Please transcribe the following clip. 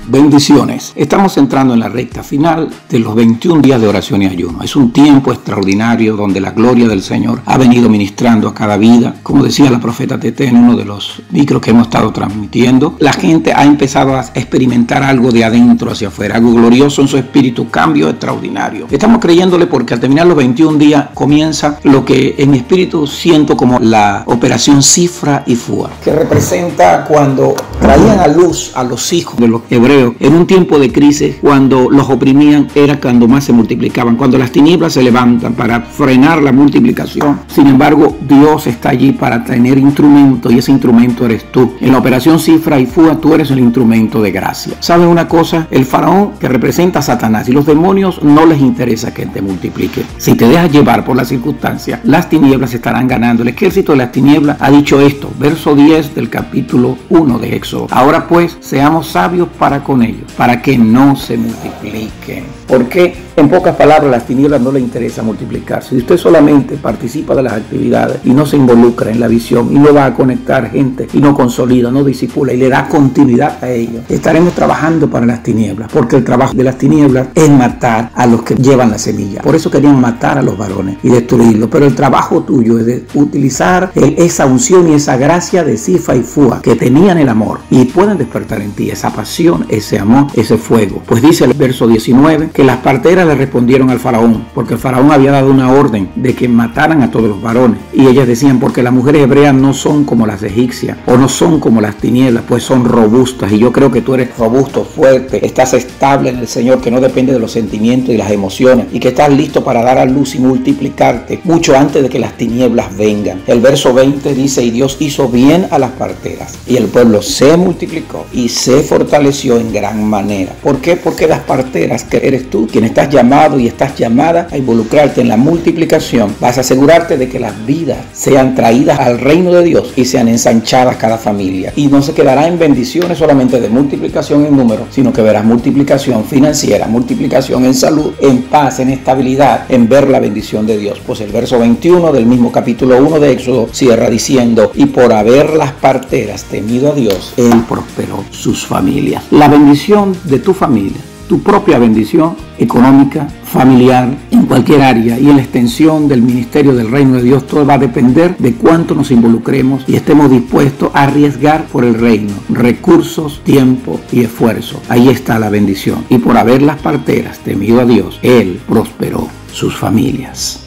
Bendiciones. Estamos entrando en la recta final de los 21 días de oración y ayuno. Es un tiempo extraordinario donde la gloria del Señor ha venido ministrando a cada vida. Como decía la profeta Tete en uno de los micros que hemos estado transmitiendo, la gente ha empezado a experimentar algo de adentro hacia afuera, algo glorioso en su espíritu, cambio extraordinario. Estamos creyéndole porque al terminar los 21 días comienza lo que en mi espíritu siento como la operación Cifra y Fua, que representa cuando traían a luz a los hijos de los hebreos en un tiempo de crisis, cuando los oprimían, era cuando más se multiplicaban, cuando las tinieblas se levantan para frenar la multiplicación. Sin embargo, Dios está allí para tener instrumento, y ese instrumento eres tú. En la operación Cifra y Fua, tú eres el instrumento de gracia. ¿Sabes una cosa? El faraón, que representa a Satanás, y los demonios no les interesa que te multiplique. Si te dejas llevar por las circunstancias, las tinieblas estarán ganando. El ejército de las tinieblas ha dicho esto, verso 10 del capítulo 1 de Éxodo. Ahora pues, seamos sabios para con ellos, para que no se multipliquen. Porque, en pocas palabras, a las tinieblas no le interesa multiplicarse. Si usted solamente participa de las actividades y no se involucra en la visión y no va a conectar gente y no consolida, no disipula y le da continuidad a ellos, estaremos trabajando para las tinieblas, porque el trabajo de las tinieblas es matar a los que llevan la semilla. Por eso querían matar a los varones y destruirlos, pero el trabajo tuyo es de utilizar esa unción y esa gracia de Cifra y Fua que tenían el amor y pueden despertar en ti esa pasión, ese amor, ese fuego. Pues dice el verso 19 que las parteras le respondieron al faraón, porque el faraón había dado una orden de que mataran a todos los varones, y ellas decían, porque las mujeres hebreas no son como las egipcias o no son como las tinieblas, pues son robustas, y yo creo que tú eres robusto, fuerte, estás estable en el Señor, que no depende de los sentimientos y las emociones, y que estás listo para dar a luz y multiplicarte mucho antes de que las tinieblas vengan. El verso 20 dice, y Dios hizo bien a las parteras, y el pueblo se multiplicó y se fortaleció en gran manera. ¿Por qué? Porque las parteras, que eres tú quien estás llamado y estás llamada a involucrarte en la multiplicación, vas a asegurarte de que las vidas sean traídas al reino de Dios y sean ensanchadas cada familia, y no se quedará en bendiciones solamente de multiplicación en número, sino que verás multiplicación financiera, multiplicación en salud, en paz, en estabilidad, en ver la bendición de Dios. Pues el verso 21 del mismo capítulo 1 de Éxodo cierra diciendo, y por haber las parteras temido a Dios, Él prosperó sus familias. La bendición de tu familia, tu propia bendición económica, familiar, en cualquier área, y en la extensión del ministerio del reino de Dios, todo va a depender de cuánto nos involucremos y estemos dispuestos a arriesgar por el reino, recursos, tiempo y esfuerzo. Ahí está la bendición. Y por haber las parteras temido a Dios, Él prosperó sus familias.